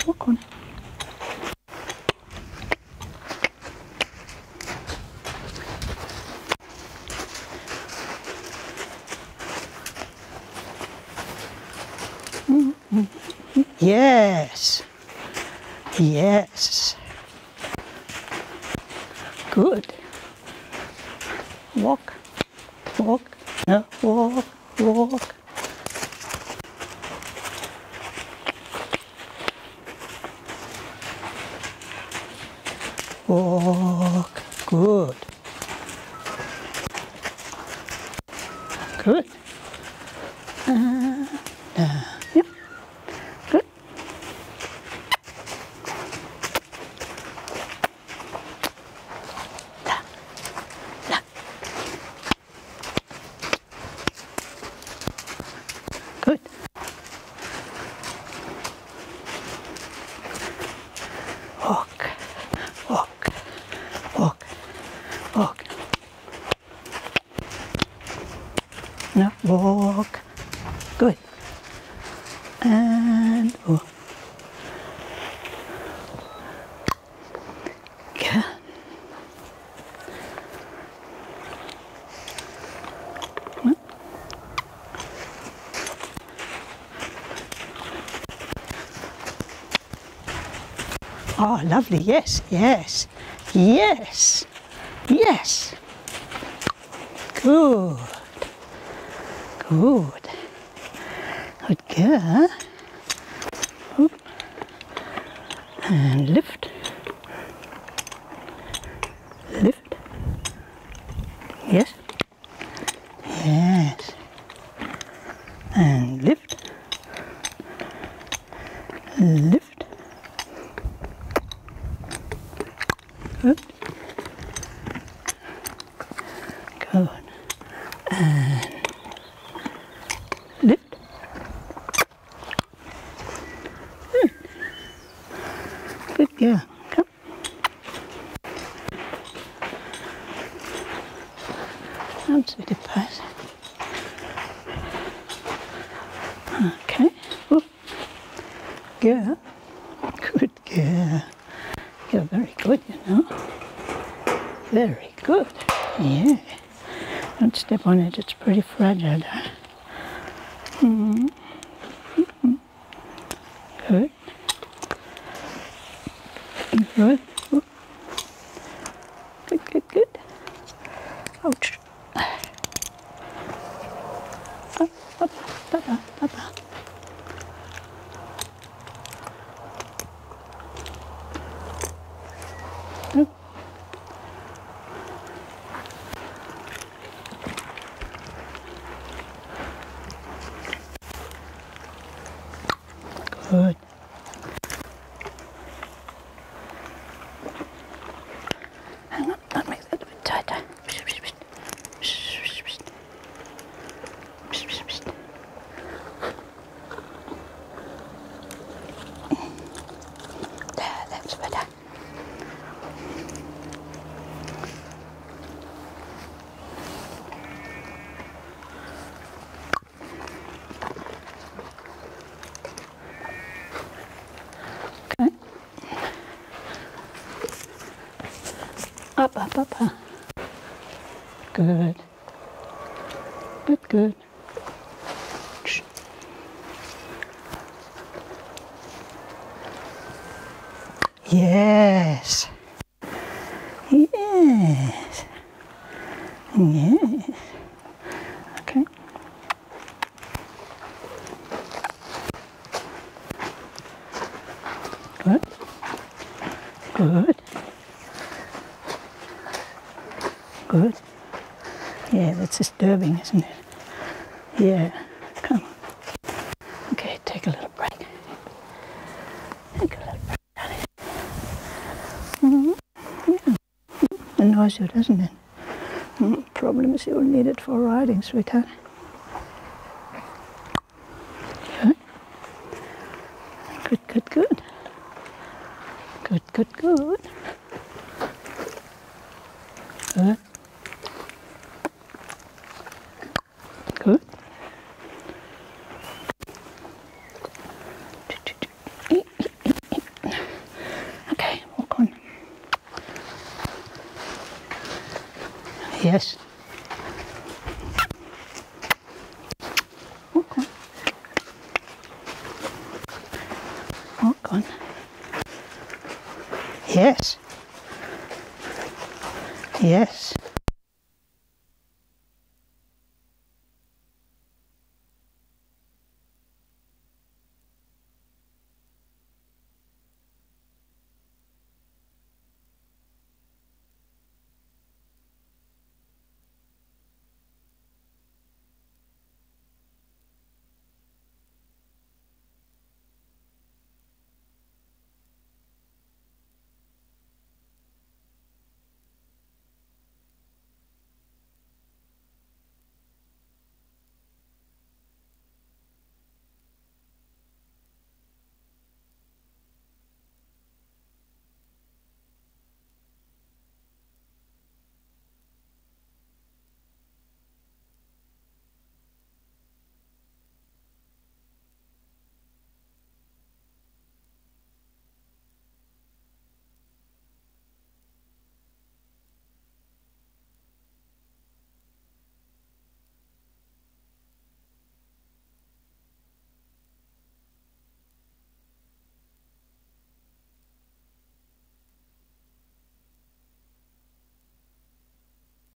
walk on. Yes. Yes. Good. Walk. Walk. No, walk. Walk. Walk. Good. Good. Yep. Good. Good. Walk. Walk. Walk. Walk. Now walk. Good. And walk. Good. Oh, lovely. Yes, yes, yes, yes. Good. Good. Good girl. Oop. And lift. Lift. Yes. Yes. And lift. Lift. Good. Good. And lift. Good. Good girl. Come. Come, sweetie pie. Okay. Ooh. Girl. Good girl. You're very good, you know. Very good. Yeah. Don't step on it, it's pretty fragile. Good. Good. Ooh. Good, good, good. Ouch. Up, up, up, up, up. Good. Hang on, that makes it a bit tighter. There, that's better. Okay. Up, up, up, up. Good. Good, good. Yes. Yes. Yes. Okay. Good. Good. Good. Yeah, that's disturbing, isn't it? Yeah. Come on. Okay, take a little break. Take a little break. Yeah. It annoys you, doesn't it? Problem is you'll need it for riding, sweetheart. Good. Good, good, good. Good, good, good. Good. Good. Yes. Walk on. Walk on. Yes. Yes.